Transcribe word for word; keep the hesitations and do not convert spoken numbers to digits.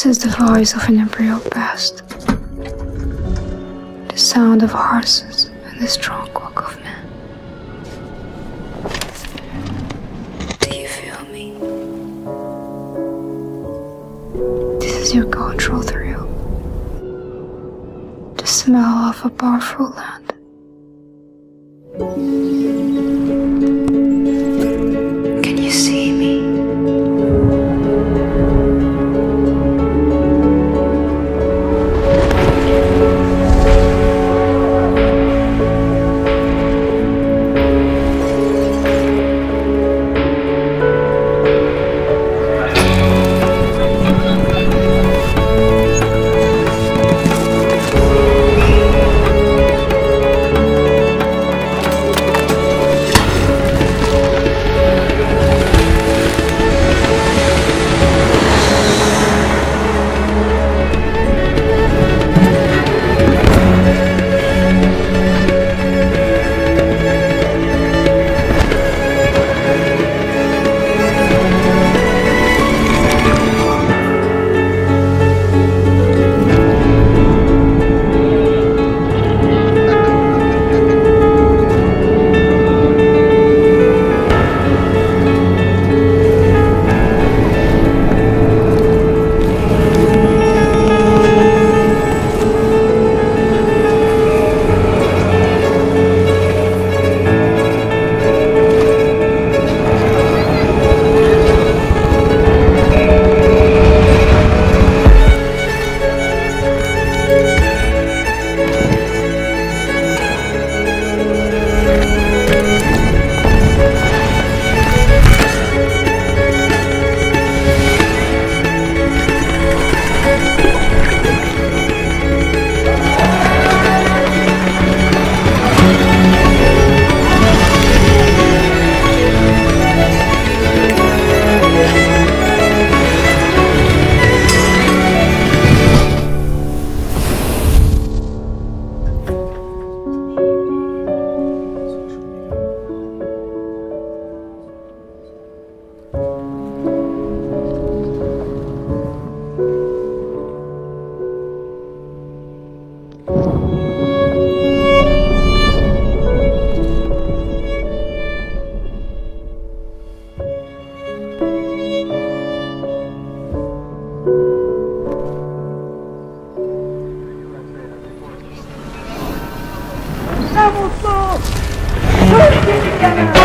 This is the voice of an imperial past, the sound of horses and the strong walk of men. Do you feel me? This is your cultural thrill, the smell of a powerful land. Can you see me? Together!